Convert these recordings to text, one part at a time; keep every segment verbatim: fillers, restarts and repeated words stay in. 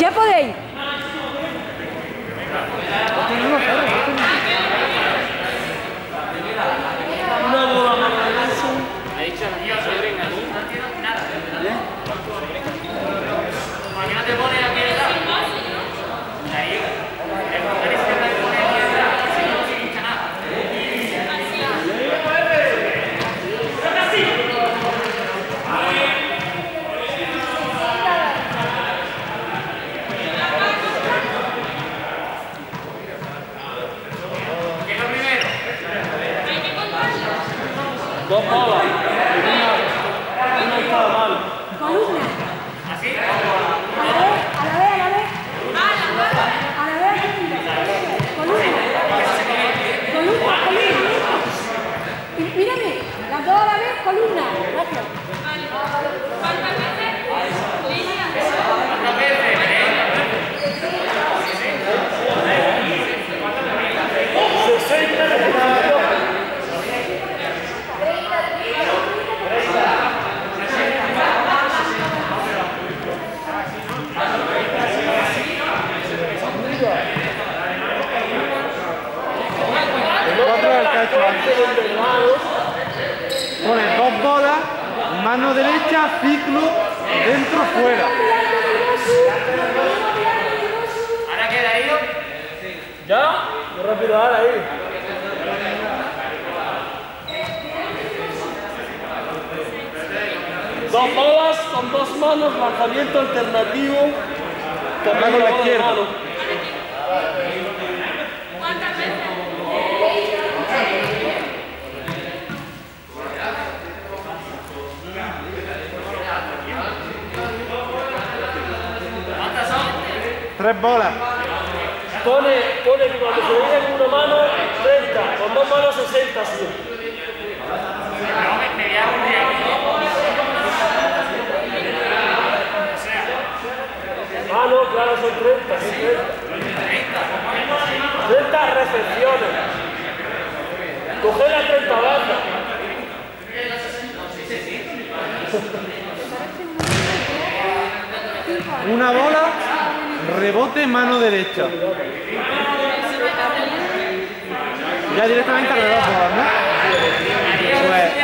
Ya podéis. Una bola mano derecha. Ha dicho la sobren aquí. ¿Eh? ¿Por qué no te pones aquí de lado? Ahí. El mujer izquierda te pone aquí de lado, si no, no se hincha nada. Llega primero. Dos bolas. Una, una en cada mano. Columna. ¿Así? A la vez, a la vez, a la vez. A la vez. Columna. Columna, columna. Y mírame, las dos a la vez, columna. Gracias. ¿Cuántas veces? sesenta repeticiones. Pone dos bolas, mano derecha, ciclo, dentro, fuera. ¿Ahora queda ido? ¿Ya? Muy rápido ahora ahí. Dos bolas con dos manos, lanzamiento alternativo. También con la bola de izquierda. mano. ¿Cuántas veces? ¿Cuántas son? Tres bolas. Pone, pone que cuando se viene con una mano, treinta, con dos manos, sesenta, sí. No, me, me voy a aburrir. Ah, no, claro, son treinta, son treinta. treinta recepciones. Coge las treinta bandas. Una bola, rebote, mano derecha. Ya directamente a las dos bolas, ¿no? Pues,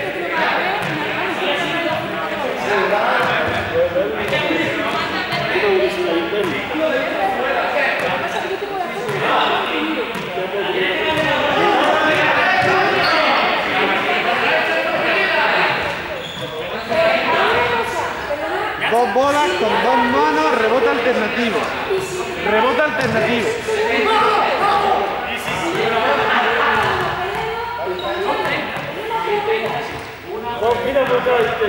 dos bolas con dos manos, rebote alternativo. Rebote alternativo. No, mira por acá, ¿viste?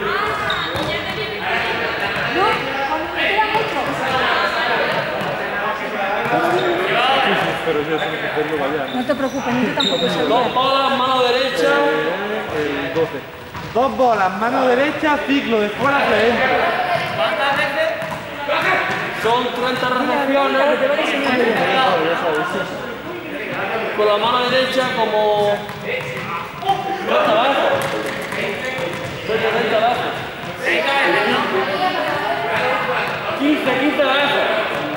No, cuando me quedan ocho. Pero yo tengo que hacerlo allá. No te preocupes, yo tampoco sé. Dos bolas, mano derecha. El doce. Dos bolas, mano derecha, ciclo de fuera hacia adentro. ¿Cuántas veces? Son treinta recepciones. Con la mano derecha como treinta veces. treinta, treinta veces. treinta veces, ¿no? quince, quince veces.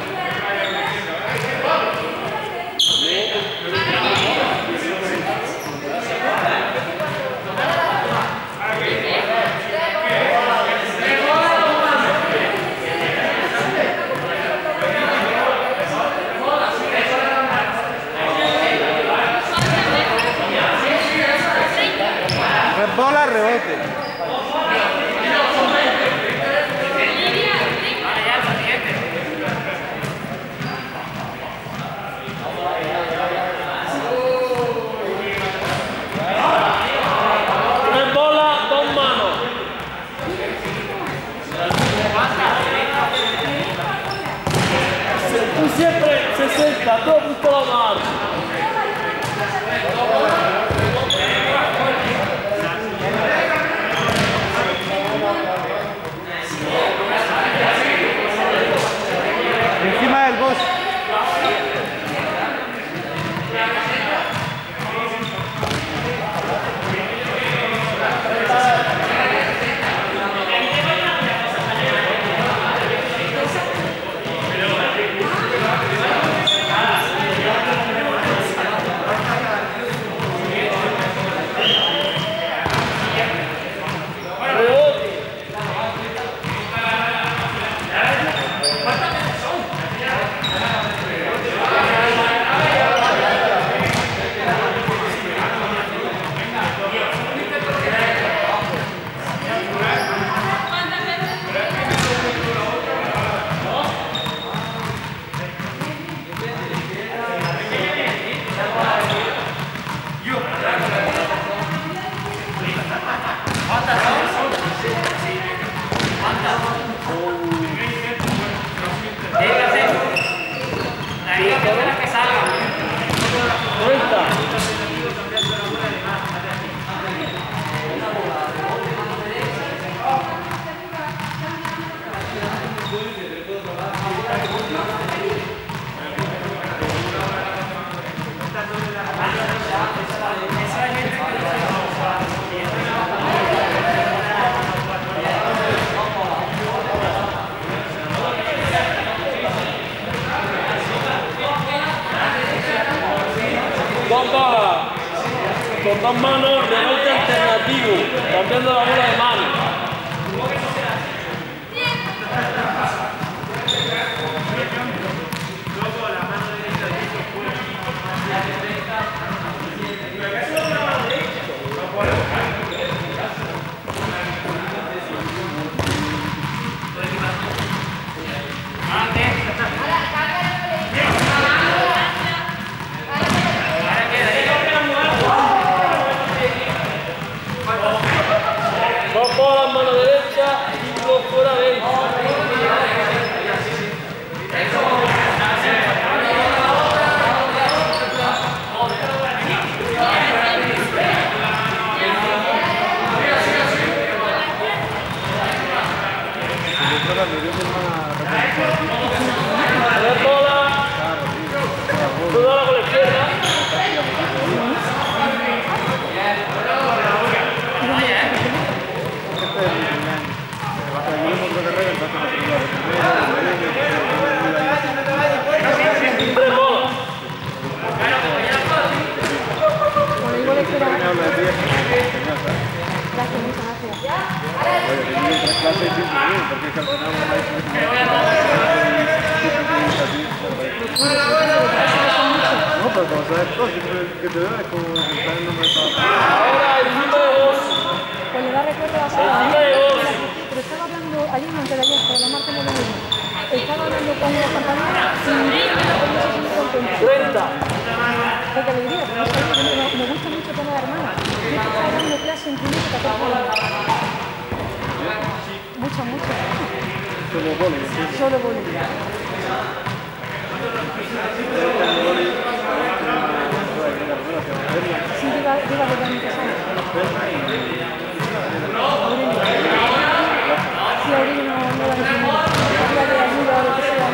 Tres bolas, rebote. Vale, ya, el siguiente. Tres bolas, dos manos. Tú siempre sesenta, tú apuntas la mano. Encima del boss. con dos manos, rebote alternativo, cambiando la bola de mano. Dos bolas, mano derecha y dos fuera dentro. Tres bolas, tú dale con la izquierda. Tres bolas. Bueno, igual es que era... Gracias, muchas No, pero como sabes todo, que te veo es como estar en nombre de todo. Ahora encima de dos. Pues le da recuerdo a Sara. Encima de dos. Pero estaba hablando, ayer no, antes de ayer, pero la marca no lo mismo. Estaba hablando con los compañeros y no sé si me contento. treinta. Porque le diría, pero no sabía que me, me gusta mucho tener hermanas. Yo estaba dando clase en primero y catorce años. Mucho, mucho. Solo boli. Solo boli. Sí, diga, diga de mi casa. Sí, Aurelio no, no la entiendo. Diga de ayuda o lo que sea.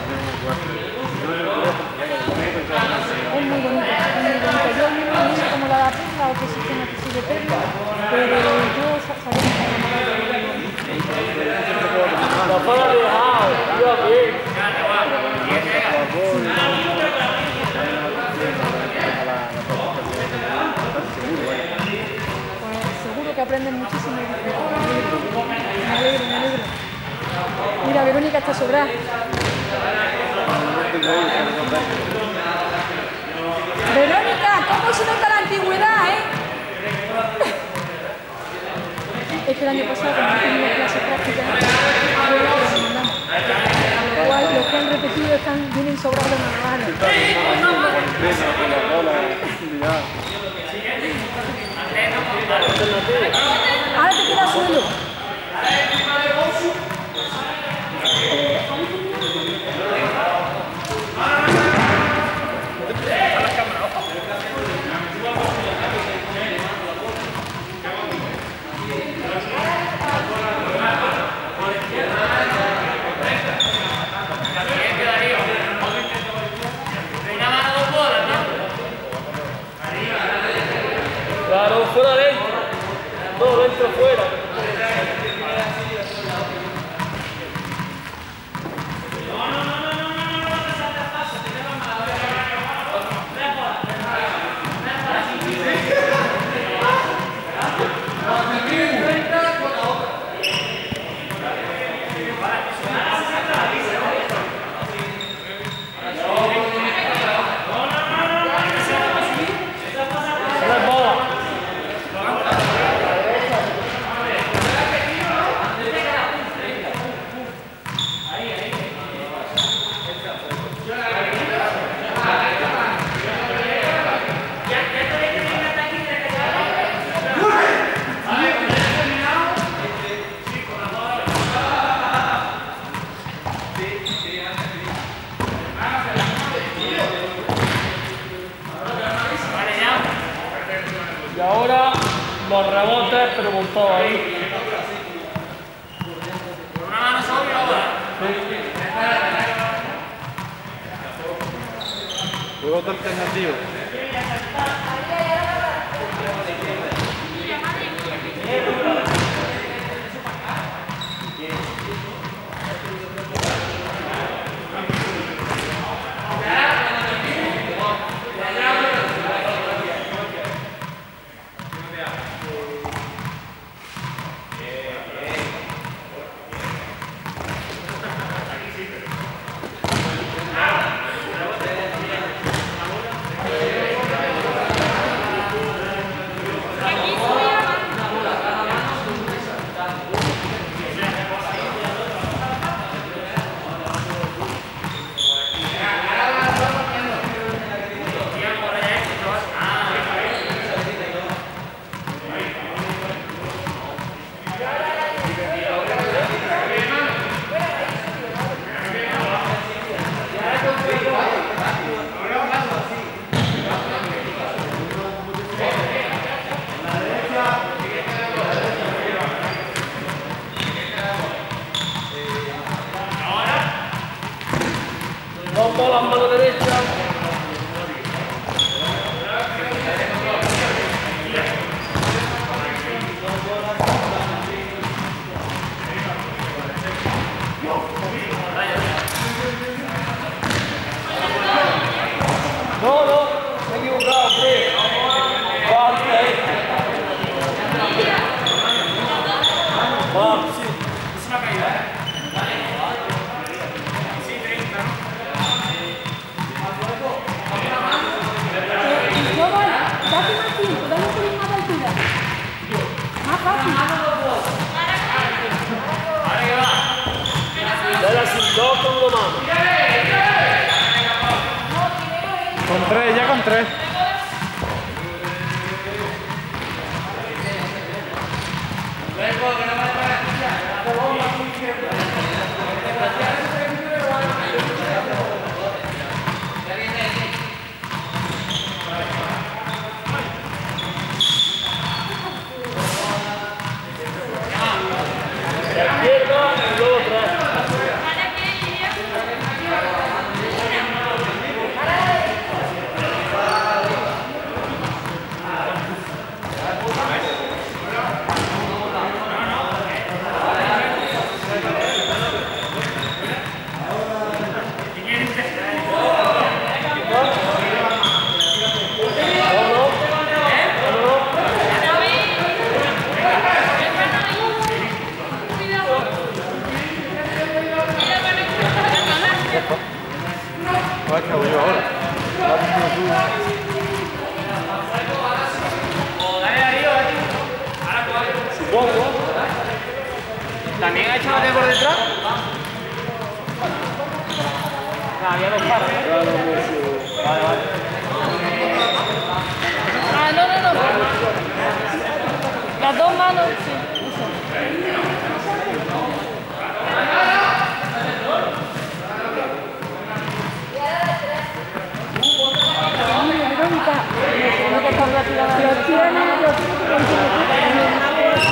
Es muy bonito, es muy bonito. Yo no sé cómo la da perla o qué sistema que sigue perla, pero yo sabía que era maravilloso. La bola de dejado, iba bien. Pues seguro que aprenden muchísimo y disfrutan. Me alegro, me alegro. Mira, Verónica está sobrada. Verónica, ¿cómo se nota la antigüedad, eh? Es que el año pasado, como no teníamos clase práctica, pues lo mandamos. Lo cual, los que han repetido están, vienen sobrados de manos. Ahora te queda suelo. Claro, fuera dentro. Todo dentro, fuera. Tres bolas. Y ahora los rebotes, pero montados ahí. Una mano sobre ahora. Rebote alternativo. Dos bolas, mano derecha. No, no, me he equivocado, tres. Cuatro, tres. Vamos, sí. Es una caída, ¿eh? Date más tiempo, dale un poquito más de altura. Más fácil. Ahora que va. Dale así, dos con una mano. Con tres, ya con tres. La izquierda y luego atrás. Ay, que voy yo ahora. Dale, Darío, Darío. Ahora cuatro. Supongo. ¿También ha hecho la de por detrás? No, había dos paras. Vale, vale. Ah, no, no, no. Las dos manos, sí. Lo tiene, lo tiene.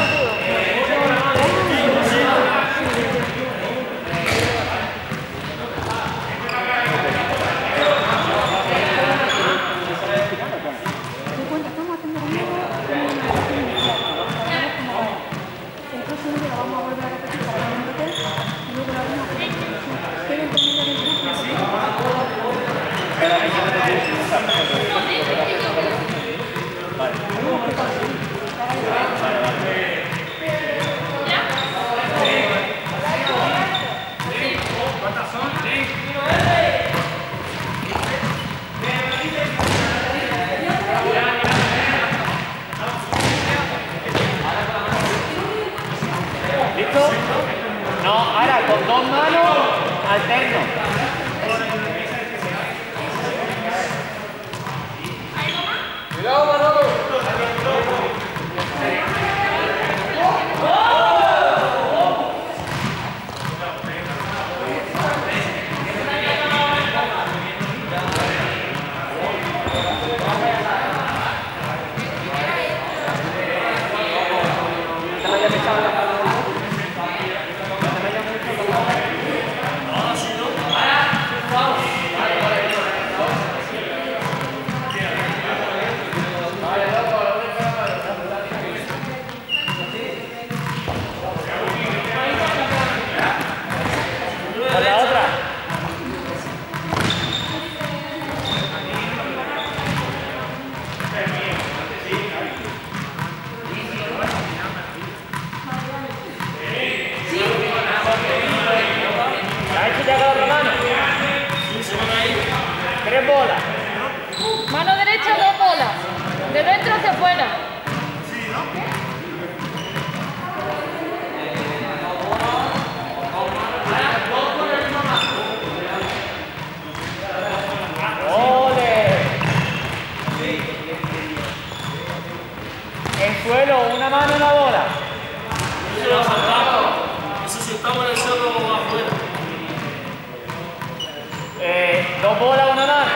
¿Listo? No, ahora con dos manos, alterno. Cuidado, Manolo. Con la otra. ¿La has hecho ya con la otra mano? Tres bolas. Mano derecha, dos bolas. De dentro hacia afuera. ¡Ole! En suelo, una mano, una bola. Eso lo saltamos. Eso si estamos en el suelo afuera. Eh, dos bolas, una mano.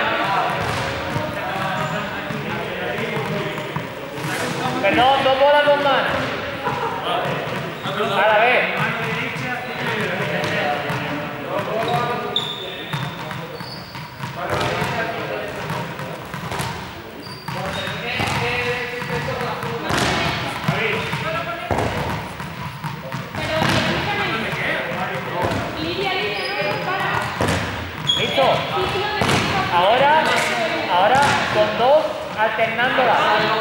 Perdón, dos bolas, dos manos. A la vez. Ahora, ahora con dos alternándolas.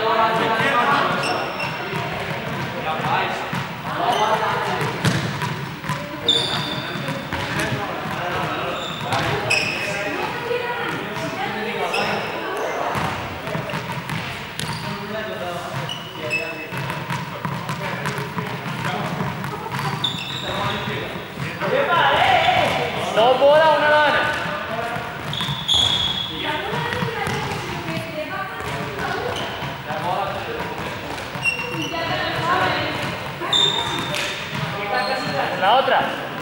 Dos bolas, una lana. La otra.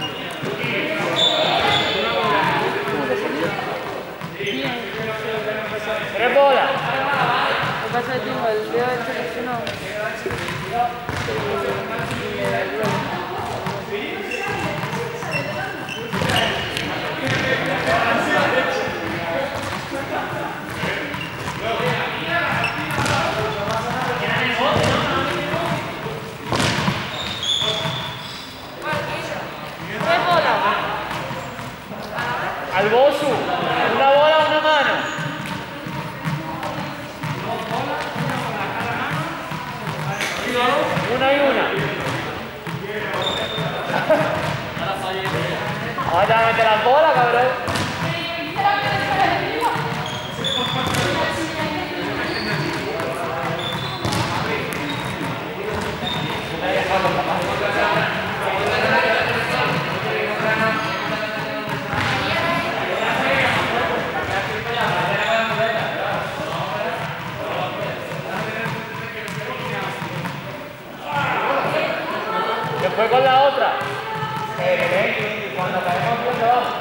Tres bolas. Lo que pasa es que tengo el dedo seleccionado. Tres bolas. Al bosu. Una bola, una mano. Una y una. Vamos a meter las bolas, cabrón. Después con la otra. Eh, cuando caemos por debajo.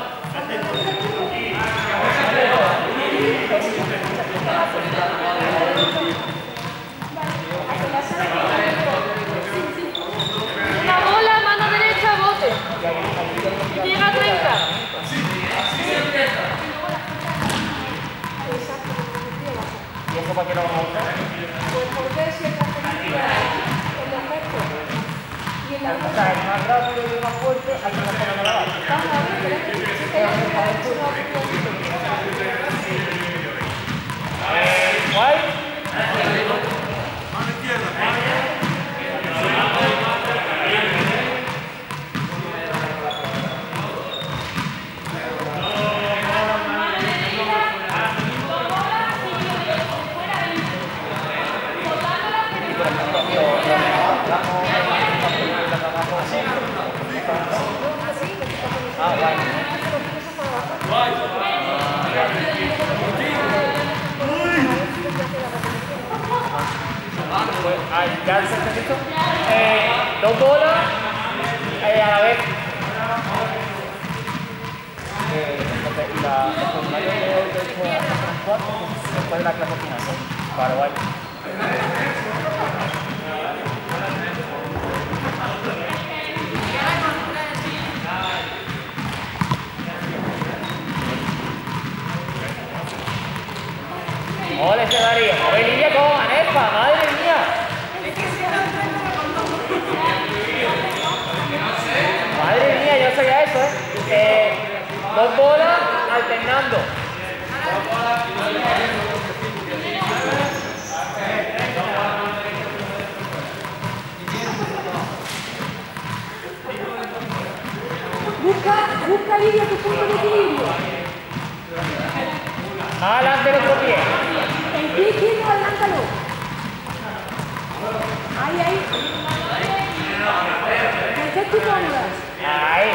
Una bola, mano derecha, bote. Y llega a treinta. ¿Y eso para qué lo vamos a usar? Pues por ver si está el efecto. Y en la O sea, el más rápido y el más fuerte hay que hacerlo a la base. vamos a ver, pero es que si te la Eh, ¿Guay? Ah, ah, ya se está listo. Eh, dos bolas eh, a la vez. Eh, y la, el formulario de cuatro después de la clase final, ¿no? Para guay. Ole, se daría. Oye, Lidia, ¿cómo maneja? ¡Madre mía! Madre mía, yo sabía eso, ¿eh? eh dos bolas alternando. Busca, busca Lidia tu punto de equilibrio. Más adelante el otro pie. El pie izquierdo, adelántalo. Ahí, ahí. Perfecto y cómodas. Ahí.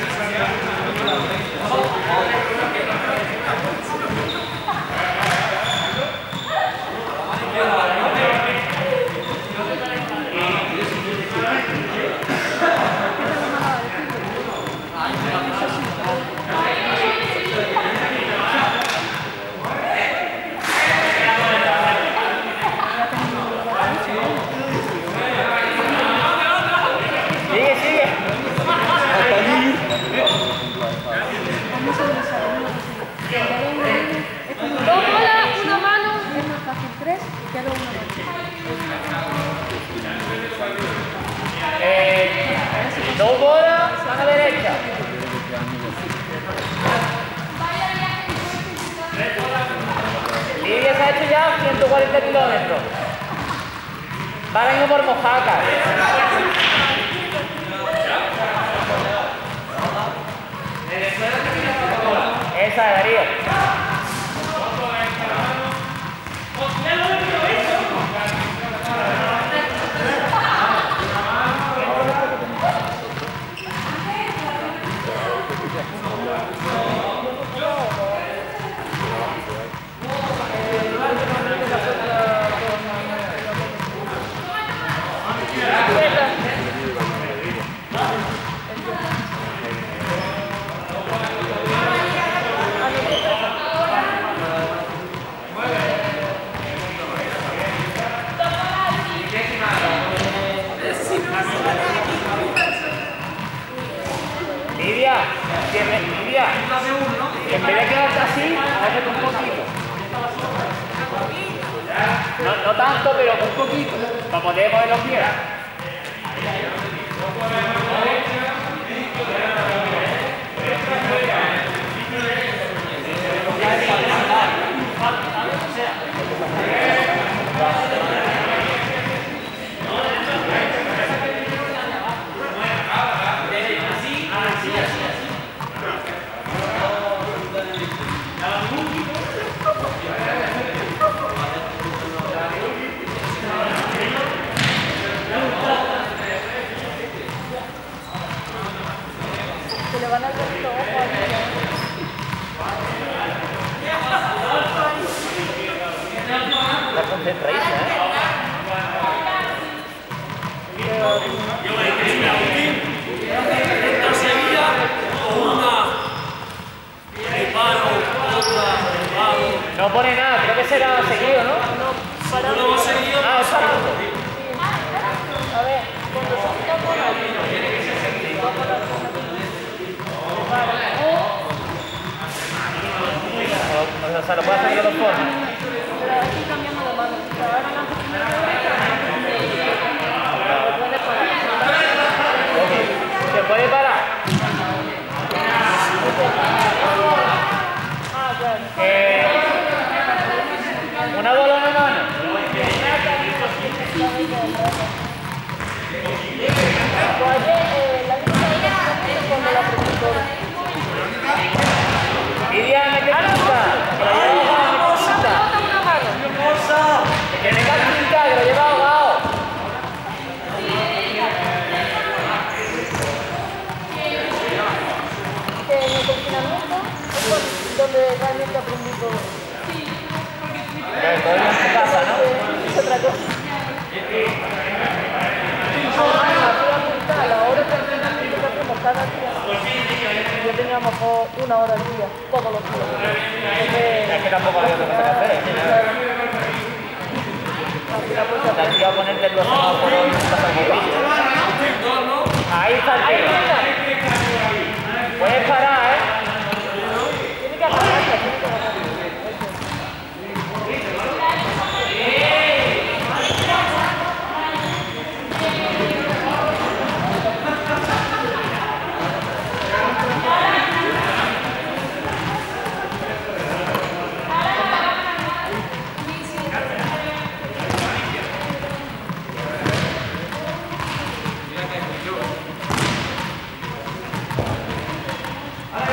Sigue, sigue. Dos bolas, una mano. Es más fácil, tres, queda una mano. Eh, dos bolas a la derecha. ciento cuarenta kilómetros. Ahora mismo por Mojácar. Esa de Darío. Lidia, Lidia, en vez de quedarte así, hazte un poquito. No, no tanto, pero un poquito, para poder mover los pies. Se le van a hacer los ojos a La concentradísima, ¿eh? Esta sería una. Reparo, otra, reparo. No pone nada, creo que será seguido, ¿no? Uno va seguido. Ah, es parando. A ver, cuando son dos bolas, O sea, lo puede hacer de dos formas. pero estoy cambiando de mano. Ahora lanzo primero la derecha, lanzo primero la izquierda. Lo puedes parar. ¿Se puede parar? Ah, claro. Eh, una bola en la mano. Pues ayer, eh, la lista de cuando la profesora. Lidia, mete punta. Que la lleva ahogado, mete punta. Una mano. Que meta punta, que lo lleva ahogado. Que en el confinamiento es donde realmente aprendí todo. Pero todo en tu casa, ¿no? Es otra cosa. Ahora fui a apuntar la hora de entrenamiento que hacemos cada día. Yo tenía a lo mejor una hora al día, todos los días. Es que tampoco había otra cosa que hacer. Te has ido a ponerte en los semáforos y no estás al móvil. Ahí está el tío. Puedes parar, ¿eh? Tiene que agarrarse, tiene que agarrarse. Ahora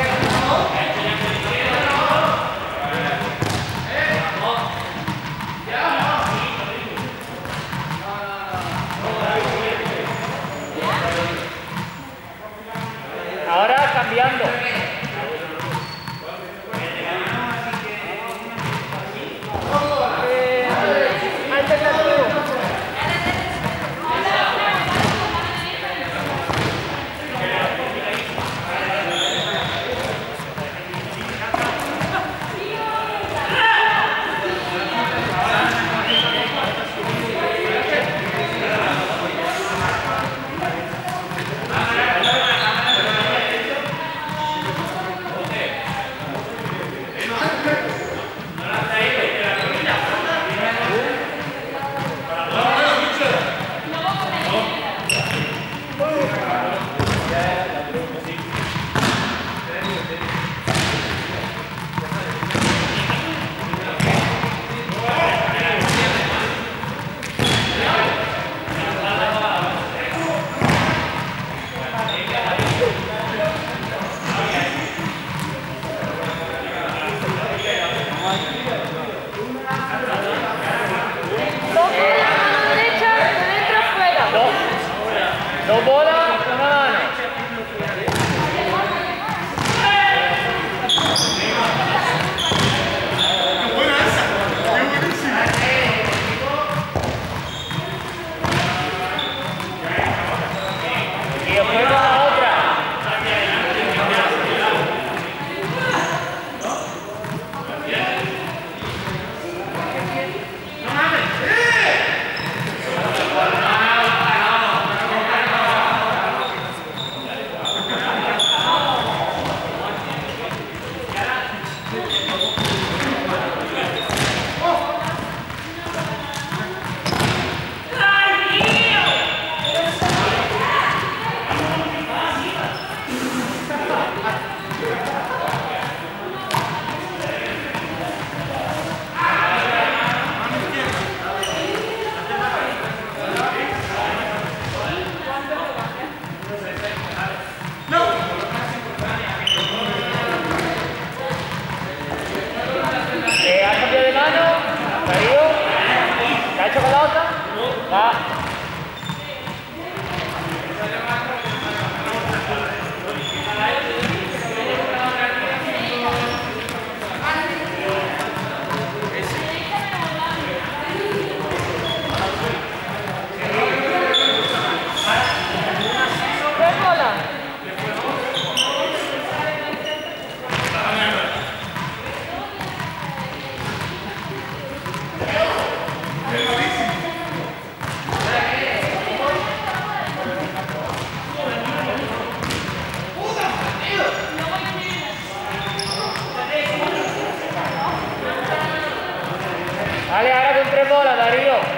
Va. Tres bolas. Vale, ahora con tres bolas, Darío.